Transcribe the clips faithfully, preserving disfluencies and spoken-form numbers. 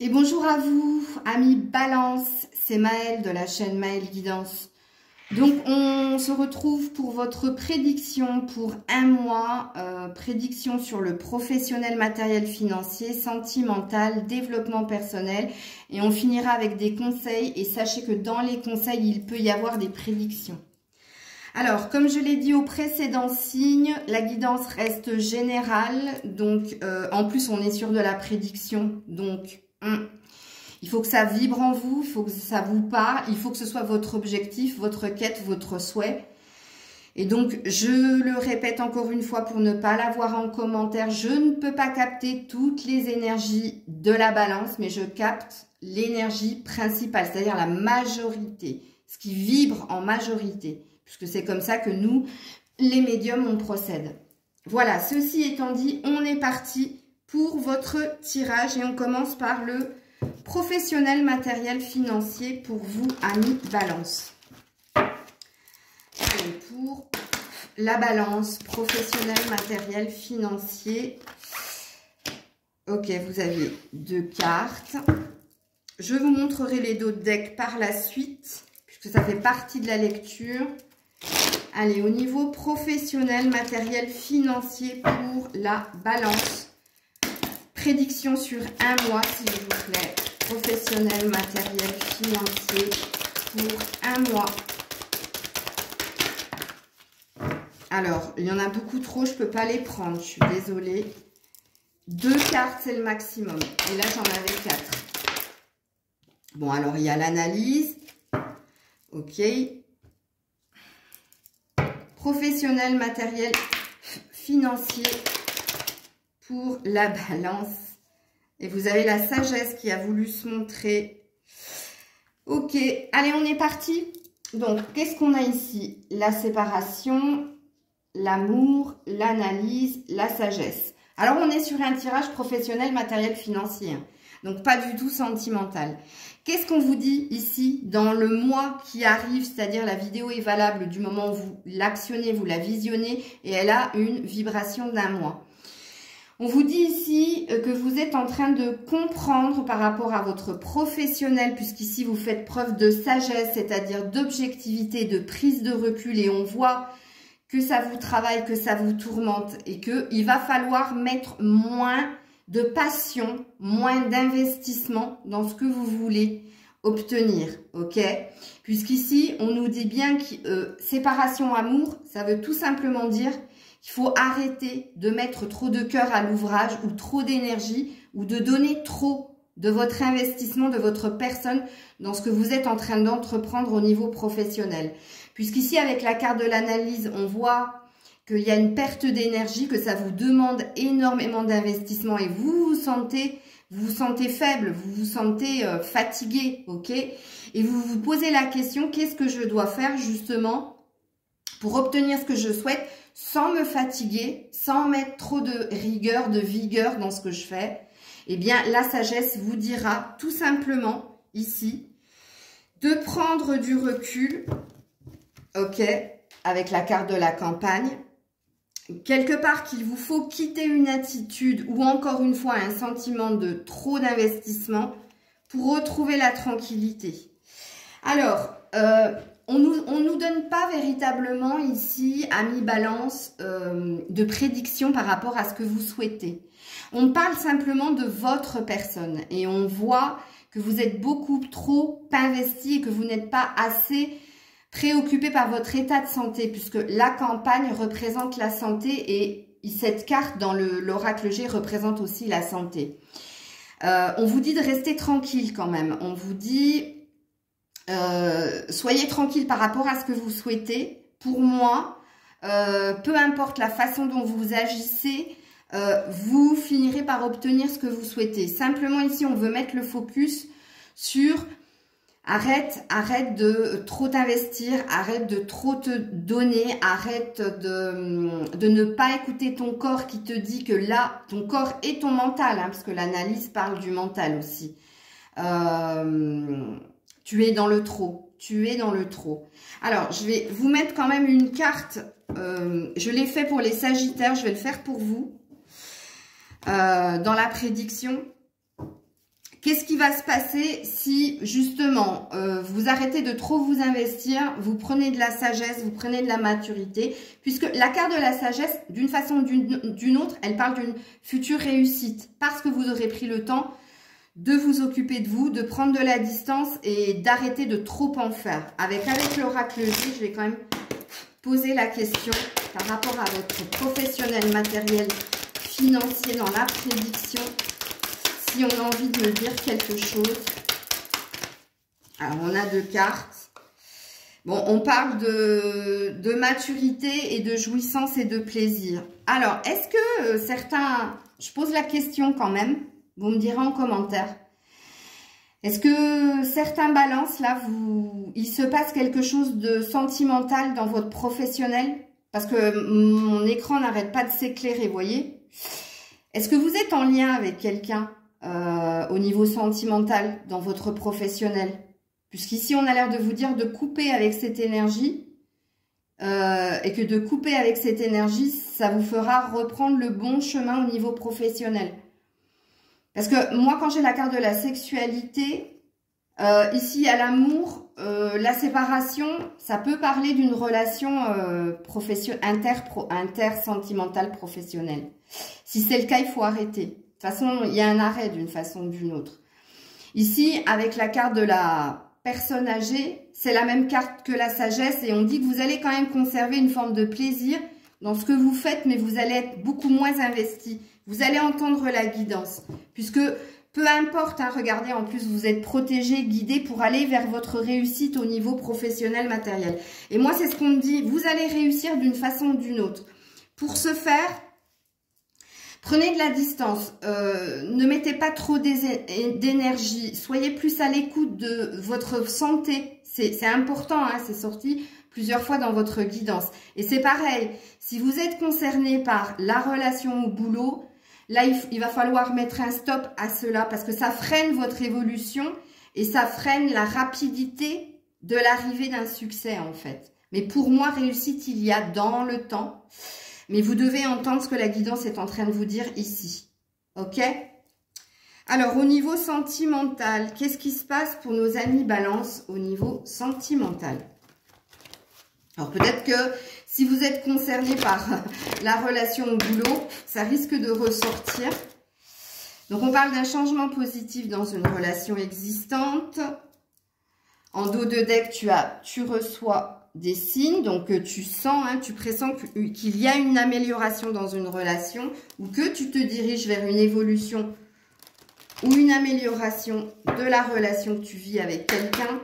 Et bonjour à vous, amis Balance, c'est Maëlle de la chaîne Maëlle Guidance. Donc on se retrouve pour votre prédiction pour un mois, euh, prédiction sur le professionnel, matériel, financier, sentimental, développement personnel. Et on finira avec des conseils et sachez que dans les conseils, il peut y avoir des prédictions. Alors, comme je l'ai dit au précédent signe, la guidance reste générale. Donc, euh, en plus, on est sur de la prédiction. Donc, hum, il faut que ça vibre en vous, il faut que ça vous parle, il faut que ce soit votre objectif, votre quête, votre souhait. Et donc, je le répète encore une fois pour ne pas l'avoir en commentaire, je ne peux pas capter toutes les énergies de la balance, mais je capte l'énergie principale, c'est-à-dire la majorité, ce qui vibre en majorité. Puisque c'est comme ça que nous, les médiums, on procède. Voilà, ceci étant dit, on est parti pour votre tirage et on commence par le professionnel, matériel, financier pour vous, amis Balance. Allez, pour la Balance, professionnel, matériel, financier. Ok, vous avez deux cartes. Je vous montrerai les deux decks par la suite, puisque ça fait partie de la lecture. Allez, au niveau professionnel, matériel, financier pour la Balance. Prédiction sur un mois, s'il vous plaît. Professionnel, matériel, financier pour un mois. Alors, il y en a beaucoup trop, je ne peux pas les prendre, je suis désolée. Deux cartes, c'est le maximum. Et là, j'en avais quatre. Bon, alors, il y a l'analyse. Ok. Professionnel, matériel, financier pour la Balance. Et vous avez la sagesse qui a voulu se montrer. Ok, allez, on est parti. Donc, qu'est-ce qu'on a ici? La séparation, l'amour, l'analyse, la sagesse. Alors, on est sur un tirage professionnel, matériel, financier. Donc, pas du tout sentimental. Qu'est-ce qu'on vous dit ici dans le mois qui arrive, c'est-à-dire la vidéo est valable du moment où vous l'actionnez, vous la visionnez et elle a une vibration d'un mois. On vous dit ici que vous êtes en train de comprendre par rapport à votre professionnel, puisqu'ici vous faites preuve de sagesse, c'est-à-dire d'objectivité, de prise de recul et on voit que ça vous travaille, que ça vous tourmente et qu'il va falloir mettre moins de passion, moins d'investissement dans ce que vous voulez obtenir, ok? Puisqu'ici, on nous dit bien que euh, séparation amour, ça veut tout simplement dire qu'il faut arrêter de mettre trop de cœur à l'ouvrage ou trop d'énergie ou de donner trop de votre investissement, de votre personne dans ce que vous êtes en train d'entreprendre au niveau professionnel. Puisqu'ici, avec la carte de l'analyse, on voit qu'il y a une perte d'énergie, que ça vous demande énormément d'investissement et vous vous sentez, vous vous sentez faible, vous vous sentez euh, fatigué, ok? Et vous vous posez la question, qu'est-ce que je dois faire justement pour obtenir ce que je souhaite sans me fatiguer, sans mettre trop de rigueur, de vigueur dans ce que je fais? Eh bien, la sagesse vous dira tout simplement ici de prendre du recul, ok, avec la carte de la campagne. Quelque part qu'il vous faut quitter une attitude ou encore une fois un sentiment de trop d'investissement pour retrouver la tranquillité. Alors, euh, on nous, on nous donne pas véritablement ici, amis Balance, euh, de prédiction par rapport à ce que vous souhaitez. On parle simplement de votre personne et on voit que vous êtes beaucoup trop investi et que vous n'êtes pas assez préoccupé par votre état de santé, puisque la campagne représente la santé et cette carte dans l'oracle G représente aussi la santé. Euh, on vous dit de rester tranquille quand même. On vous dit, euh, soyez tranquille par rapport à ce que vous souhaitez. Pour moi, euh, peu importe la façon dont vous agissez, euh, vous finirez par obtenir ce que vous souhaitez. Simplement ici, on veut mettre le focus sur... Arrête, arrête de trop t'investir, arrête de trop te donner, arrête de, de ne pas écouter ton corps qui te dit que là, ton corps et ton mental, hein, parce que l'analyse parle du mental aussi. Euh, tu es dans le trop, tu es dans le trop. Alors, je vais vous mettre quand même une carte, euh, je l'ai fait pour les Sagittaires, je vais le faire pour vous. Euh, dans la prédiction, Qu'est-ce qui va se passer si, justement, euh, vous arrêtez de trop vous investir, vous prenez de la sagesse, vous prenez de la maturité, puisque la carte de la sagesse, d'une façon ou d'une autre, elle parle d'une future réussite, parce que vous aurez pris le temps de vous occuper de vous, de prendre de la distance et d'arrêter de trop en faire. Avec, avec l'oracle J, je vais quand même poser la question par rapport à votre professionnel, matériel, financier dans la prédiction. Si on a envie de me dire quelque chose. Alors, on a deux cartes. Bon, on parle de, de maturité et de jouissance et de plaisir. Alors, est-ce que euh, certains... Je pose la question quand même. Vous me direz en commentaire. Est-ce que certains balances, là, vous, il se passe quelque chose de sentimental dans votre professionnel? Parce que mon écran n'arrête pas de s'éclairer, vous voyez? Est-ce que vous êtes en lien avec quelqu'un euh, au niveau sentimental dans votre professionnel? Puisqu'ici, on a l'air de vous dire de couper avec cette énergie euh, et que de couper avec cette énergie, ça vous fera reprendre le bon chemin au niveau professionnel. Parce que moi, quand j'ai la carte de la sexualité, euh, ici à l'amour, euh, la séparation, ça peut parler d'une relation euh, inter, inter-sentimentale professionnelle. Si c'est le cas, il faut arrêter. De toute façon, il y a un arrêt d'une façon ou d'une autre. Ici, avec la carte de la personne âgée, c'est la même carte que la sagesse et on dit que vous allez quand même conserver une forme de plaisir dans ce que vous faites, mais vous allez être beaucoup moins investi. Vous allez entendre la guidance, puisque peu importe, hein, regardez, en plus, vous êtes protégé, guidé pour aller vers votre réussite au niveau professionnel, matériel. Et moi, c'est ce qu'on me dit, vous allez réussir d'une façon ou d'une autre. Pour ce faire, prenez de la distance, euh, ne mettez pas trop d'énergie, soyez plus à l'écoute de votre santé. C'est important, hein, c'est sorti plusieurs fois dans votre guidance. Et c'est pareil, si vous êtes concerné par la relation au boulot, là, il, il va falloir mettre un stop à cela parce que ça freine votre évolution et ça freine la rapidité de l'arrivée d'un succès, en fait. Mais pour moi, réussite, il y a dans le temps. Mais vous devez entendre ce que la guidance est en train de vous dire ici. OK? Alors, au niveau sentimental, qu'est-ce qui se passe pour nos amis Balance au niveau sentimental? Alors, peut-être que si vous êtes concerné par la relation au boulot, ça risque de ressortir. Donc, on parle d'un changement positif dans une relation existante. En dos de deck, tu as, tu reçois des signes, donc tu sens, hein, tu pressens qu'il y a une amélioration dans une relation ou que tu te diriges vers une évolution ou une amélioration de la relation que tu vis avec quelqu'un.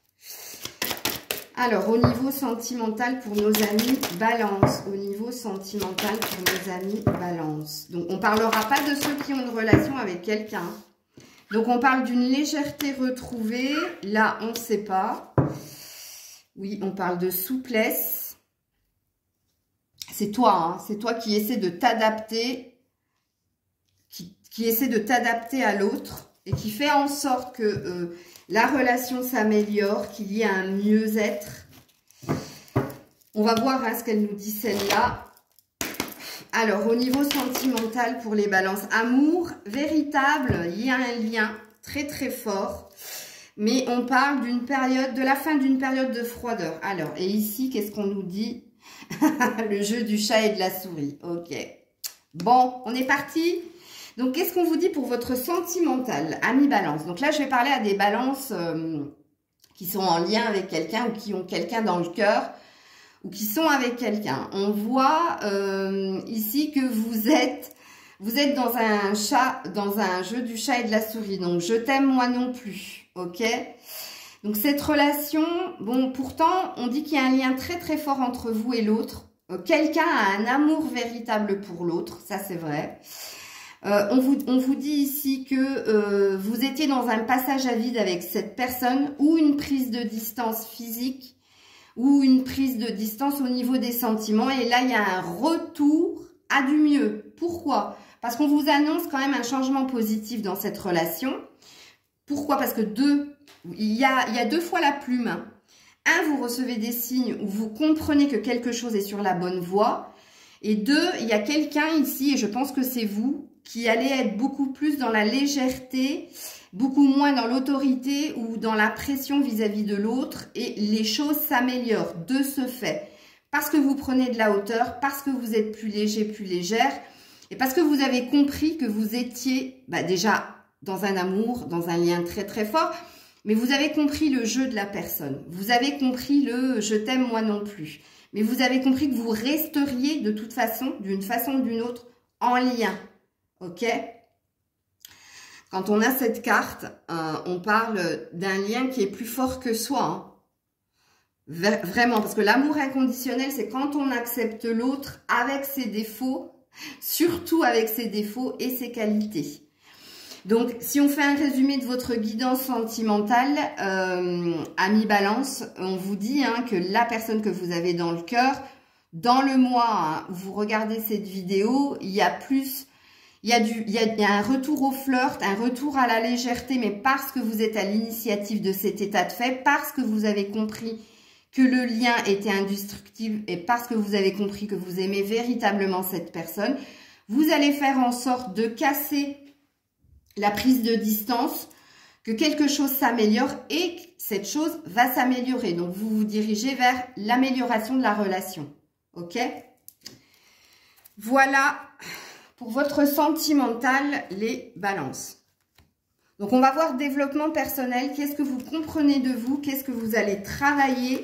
Alors, au niveau sentimental pour nos amis Balance, au niveau sentimental pour nos amis Balance. Donc, on ne parlera pas de ceux qui ont une relation avec quelqu'un. Donc, on parle d'une légèreté retrouvée. Là, on ne sait pas. Oui, on parle de souplesse. C'est toi, hein, c'est toi qui essaie de t'adapter, qui, qui essaie de t'adapter à l'autre et qui fait en sorte que euh, la relation s'améliore, qu'il y ait un mieux-être. On va voir hein, ce qu'elle nous dit celle-là. Alors, au niveau sentimental pour les balances, amour véritable, il y a un lien très très fort. Mais on parle d'une période, de la fin d'une période de froideur. Alors, et ici, qu'est-ce qu'on nous dit? Le jeu du chat et de la souris. Ok. Bon, on est parti. Donc, qu'est-ce qu'on vous dit pour votre sentimental, ami Balance? Donc là, je vais parler à des balances euh, qui sont en lien avec quelqu'un ou qui ont quelqu'un dans le cœur ou qui sont avec quelqu'un. On voit euh, ici que vous êtes, vous êtes dans un chat, dans un jeu du chat et de la souris. Donc, je t'aime moi non plus. Ok, donc cette relation, bon, pourtant, on dit qu'il y a un lien très très fort entre vous et l'autre. Euh, Quelqu'un a un amour véritable pour l'autre, ça c'est vrai. Euh, on, vous, on vous dit ici que euh, vous étiez dans un passage à vide avec cette personne ou une prise de distance physique ou une prise de distance au niveau des sentiments. Et là, il y a un retour à du mieux. Pourquoi? Parce qu'on vous annonce quand même un changement positif dans cette relation. Pourquoi? Parce que deux, il y a, il y a deux fois la plume. Un, vous recevez des signes où vous comprenez que quelque chose est sur la bonne voie. Et deux, il y a quelqu'un ici, et je pense que c'est vous, qui allez être beaucoup plus dans la légèreté, beaucoup moins dans l'autorité ou dans la pression vis-à-vis de l'autre, et les choses s'améliorent de ce fait. Parce que vous prenez de la hauteur, parce que vous êtes plus léger, plus légère, et parce que vous avez compris que vous étiez bah, déjà dans un amour, dans un lien très très fort, mais vous avez compris le jeu de la personne. Vous avez compris le « je t'aime moi non plus ». Mais vous avez compris que vous resteriez de toute façon, d'une façon ou d'une autre, en lien. Ok? Quand on a cette carte, euh, on parle d'un lien qui est plus fort que soi. Hein. Vraiment, parce que l'amour inconditionnel, c'est quand on accepte l'autre avec ses défauts, surtout avec ses défauts et ses qualités. Donc, si on fait un résumé de votre guidance sentimentale, euh, ami Balance, on vous dit hein, que la personne que vous avez dans le cœur, dans le mois hein, où vous regardez cette vidéo, il y a plus, il y a, du, il y a, il y a un retour au flirt, un retour à la légèreté, mais parce que vous êtes à l'initiative de cet état de fait, parce que vous avez compris que le lien était indestructible et parce que vous avez compris que vous aimez véritablement cette personne, vous allez faire en sorte de casser la prise de distance, que quelque chose s'améliore et que cette chose va s'améliorer. Donc, vous vous dirigez vers l'amélioration de la relation. Ok? Voilà pour votre sentimental, les balances. Donc, on va voir développement personnel. Qu'est-ce que vous comprenez de vous? Qu'est-ce que vous allez travailler?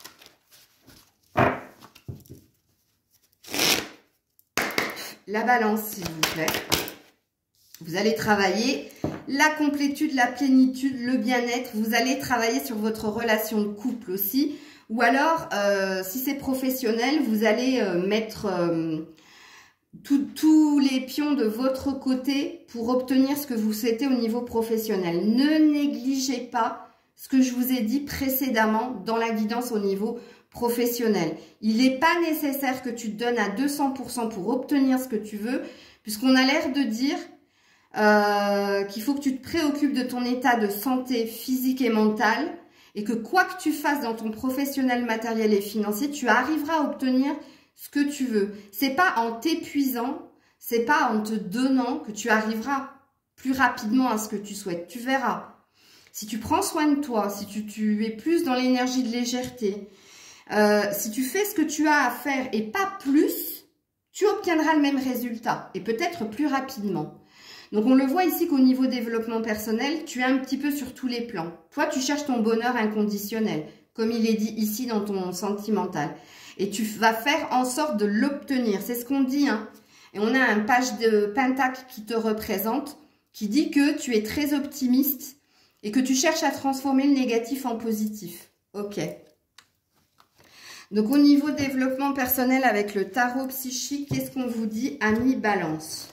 La balance, s'il vous plaît. Vous allez travailler la complétude, la plénitude, le bien-être. Vous allez travailler sur votre relation de couple aussi. Ou alors, euh, si c'est professionnel, vous allez euh, mettre euh, tous les pions de votre côté pour obtenir ce que vous souhaitez au niveau professionnel. Ne négligez pas ce que je vous ai dit précédemment dans la guidance au niveau professionnel. Il n'est pas nécessaire que tu te donnes à deux cents pour cent pour obtenir ce que tu veux, puisqu'on a l'air de dire Euh, qu'il faut que tu te préoccupes de ton état de santé physique et mentale et que quoi que tu fasses dans ton professionnel, matériel et financier, tu arriveras à obtenir ce que tu veux. C'est pas en t'épuisant, c'est pas en te donnant que tu arriveras plus rapidement à ce que tu souhaites. Tu verras. Si tu prends soin de toi, si tu, tu es plus dans l'énergie de légèreté, euh, si tu fais ce que tu as à faire et pas plus, tu obtiendras le même résultat et peut-être plus rapidement. Donc, on le voit ici qu'au niveau développement personnel, tu es un petit peu sur tous les plans. Toi, tu cherches ton bonheur inconditionnel, comme il est dit ici dans ton sentimental. Et tu vas faire en sorte de l'obtenir. C'est ce qu'on dit. Hein. Et on a un page de pentacle qui te représente, qui dit que tu es très optimiste et que tu cherches à transformer le négatif en positif. Ok. Donc, au niveau développement personnel avec le tarot psychique, qu'est-ce qu'on vous dit, ami Balance?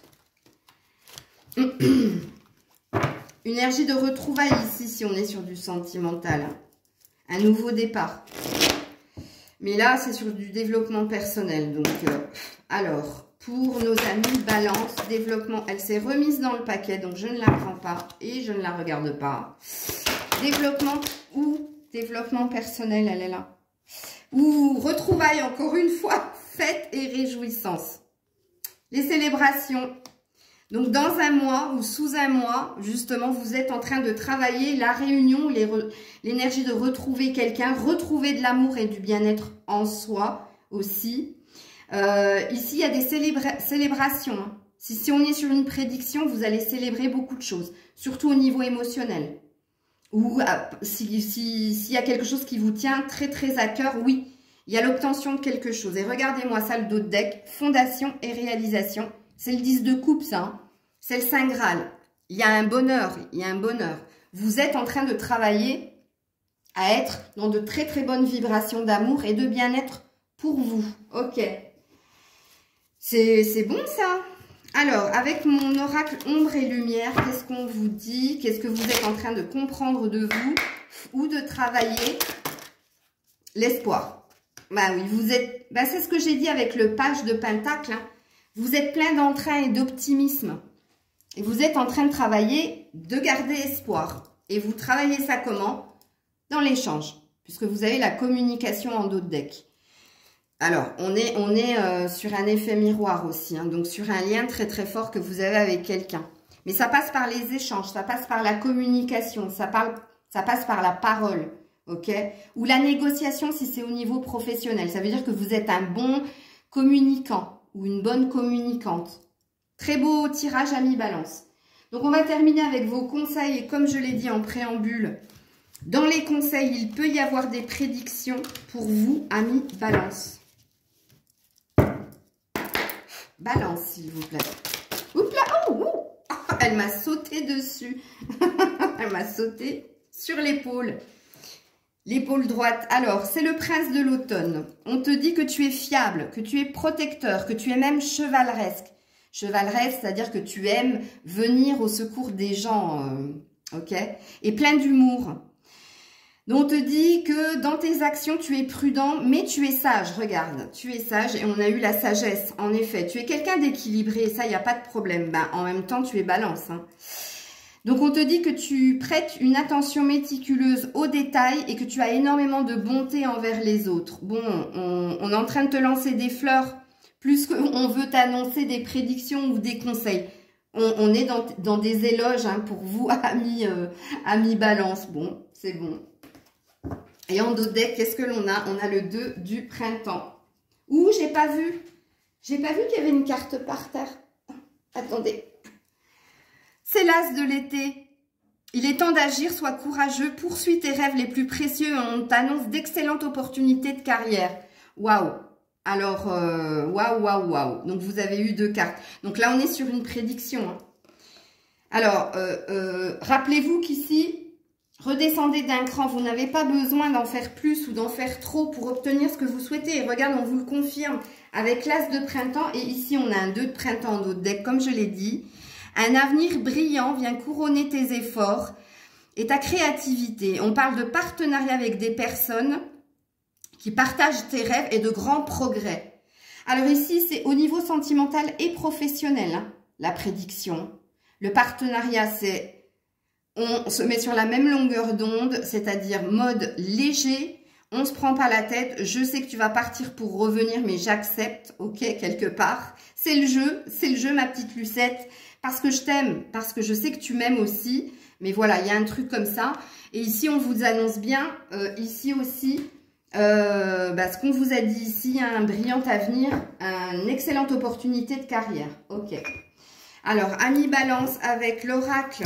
Une énergie de retrouvailles ici, si on est sur du sentimental. Un nouveau départ. Mais là, c'est sur du développement personnel. Donc, euh, alors, pour nos amis Balance, développement, elle s'est remise dans le paquet, donc je ne la prends pas et je ne la regarde pas. Développement ou développement personnel, elle est là. Ou retrouvailles, encore une fois, fête et réjouissance. Les célébrations. Donc, dans un mois ou sous un mois, justement, vous êtes en train de travailler la réunion, l'énergie de retrouver quelqu'un, retrouver de l'amour et du bien-être en soi aussi. Euh, ici, il y a des célébra célébrations. Hein. Si, si on est sur une prédiction, vous allez célébrer beaucoup de choses, surtout au niveau émotionnel. Ou s'il si, si y a quelque chose qui vous tient très, très à cœur, oui, il y a l'obtention de quelque chose. Et regardez-moi ça, le dos de deck, fondation et réalisation. C'est le dix de coupe, ça. Hein. C'est le Saint Graal. Il y a un bonheur. Il y a un bonheur. Vous êtes en train de travailler à être dans de très, très bonnes vibrations d'amour et de bien-être pour vous. Ok. C'est bon, ça. Alors, avec mon oracle ombre et lumière, qu'est-ce qu'on vous dit? Qu'est-ce que vous êtes en train de comprendre de vous ou de travailler? L'espoir. Bah oui, vous êtes... Bah, c'est ce que j'ai dit avec le page de pentacle, hein. Vous êtes plein d'entrain et d'optimisme. Et vous êtes en train de travailler, de garder espoir. Et vous travaillez ça comment? Dans l'échange. Puisque vous avez la communication en dos de deck. Alors, on est, on est euh, sur un effet miroir aussi, hein, donc sur un lien très très fort que vous avez avec quelqu'un. Mais ça passe par les échanges, ça passe par la communication, ça, parle, ça passe par la parole, ok? Ou la négociation si c'est au niveau professionnel. Ça veut dire que vous êtes un bon communicant ou une bonne communicante. Très beau tirage ami balance. Donc, on va terminer avec vos conseils. Et comme je l'ai dit en préambule, dans les conseils, il peut y avoir des prédictions pour vous, amis balance. Balance, s'il vous plaît. Oups là, oh, oh, elle m'a sauté dessus. Elle m'a sauté sur l'épaule. L'épaule droite. Alors, c'est le prince de l'automne. On te dit que tu es fiable, que tu es protecteur, que tu es même chevaleresque. Chevaleresque, c'est-à-dire que tu aimes venir au secours des gens, euh, ok? Et plein d'humour. Donc, on te dit que dans tes actions, tu es prudent, mais tu es sage. Regarde, tu es sage et on a eu la sagesse. En effet, tu es quelqu'un d'équilibré, ça, il n'y a pas de problème. Ben, en même temps, tu es balance. Hein. Donc, on te dit que tu prêtes une attention méticuleuse aux détails et que tu as énormément de bonté envers les autres. Bon, on, on est en train de te lancer des fleurs plus qu'on veut t'annoncer des prédictions ou des conseils. On, on est dans, dans des éloges hein, pour vous, amis, euh, amis balance. Bon, c'est bon. Et en dos de deck, qu'est-ce que l'on a? On a le deux du printemps. Ouh, j'ai pas vu. J'ai pas vu qu'il y avait une carte par terre. Attendez. C'est l'as de l'été. Il est temps d'agir, sois courageux, poursuis tes rêves les plus précieux et on t'annonce d'excellentes opportunités de carrière. Waouh. Alors, waouh, waouh, waouh. Wow. Donc, vous avez eu deux cartes. Donc là, on est sur une prédiction. Hein. Alors, euh, euh, rappelez-vous qu'ici, redescendez d'un cran, vous n'avez pas besoin d'en faire plus ou d'en faire trop pour obtenir ce que vous souhaitez. Et regarde, on vous le confirme avec l'as de printemps. Et ici, on a un deux de printemps en dos de deck, comme je l'ai dit. Un avenir brillant vient couronner tes efforts et ta créativité. On parle de partenariat avec des personnes qui partagent tes rêves et de grands progrès. Alors ici, c'est au niveau sentimental et professionnel, hein, la prédiction. Le partenariat, c'est... On se met sur la même longueur d'onde, c'est-à-dire mode léger. On se prend pas la tête. Je sais que tu vas partir pour revenir, mais j'accepte, ok, quelque part. C'est le jeu, c'est le jeu, ma petite Lucette. Parce que je t'aime, parce que je sais que tu m'aimes aussi. Mais voilà, il y a un truc comme ça. Et ici, on vous annonce bien, euh, ici aussi, euh, bah, ce qu'on vous a dit ici, un brillant avenir, une excellente opportunité de carrière. Ok. Alors, Ami Balance avec l'oracle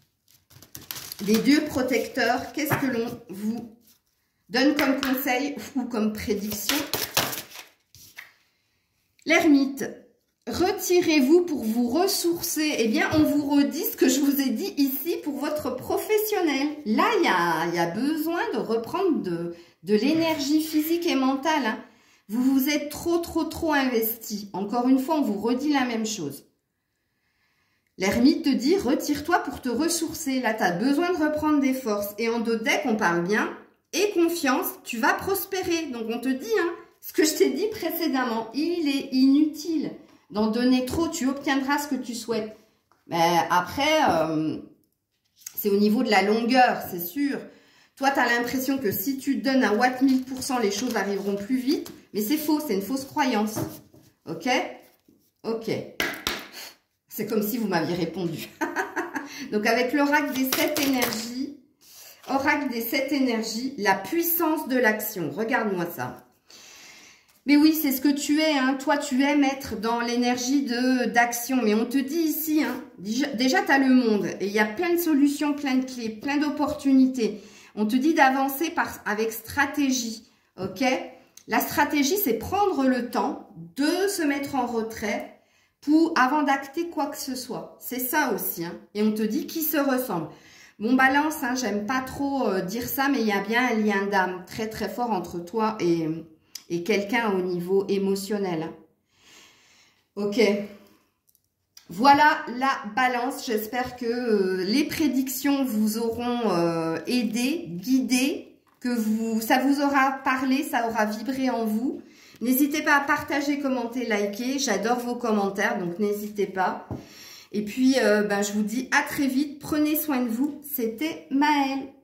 des dieux protecteurs, qu'est-ce que l'on vous donne comme conseil ou comme prédiction? L'ermite, retirez-vous pour vous ressourcer. Eh bien, on vous redit ce que je vous ai dit ici pour votre professionnel. Là, il y a, il y a besoin de reprendre de, de l'énergie physique et mentale. Hein. Vous vous êtes trop, trop, trop investi. Encore une fois, on vous redit la même chose. L'ermite te dit, retire-toi pour te ressourcer. Là, tu as besoin de reprendre des forces. Et en dos de deck, on parle bien. Et confiance, tu vas prospérer. Donc, on te dit, hein, ce que je t'ai dit précédemment, il est inutile d'en donner trop. Tu obtiendras ce que tu souhaites. Mais après, euh, c'est au niveau de la longueur, c'est sûr. Toi, tu as l'impression que si tu te donnes à watt mille pour cent, les choses arriveront plus vite. Mais c'est faux, c'est une fausse croyance. Ok? Ok. C'est comme si vous m'aviez répondu. Donc, avec l'oracle des sept énergies, oracle des sept énergies, la puissance de l'action. Regarde-moi ça. Mais oui, c'est ce que tu es. Hein. Toi, tu aimes être dans l'énergie d'action. Mais on te dit ici, hein, déjà, déjà tu as le monde. Et il y a plein de solutions, plein de clés, plein d'opportunités. On te dit d'avancer avec stratégie. Ok? La stratégie, c'est prendre le temps de se mettre en retrait pour, avant d'acter quoi que ce soit. C'est ça aussi. Hein. Et on te dit qui se ressemble. Bon, balance, hein, j'aime pas trop euh, dire ça, mais il y a bien un lien d'âme très très fort entre toi et, et quelqu'un au niveau émotionnel. Hein. Ok. Voilà la balance. J'espère que euh, les prédictions vous auront euh, aidé, guidé, que vous, ça vous aura parlé, ça aura vibré en vous. N'hésitez pas à partager, commenter, liker. J'adore vos commentaires, donc n'hésitez pas. Et puis, euh, ben, je vous dis à très vite. Prenez soin de vous. C'était Maëlle.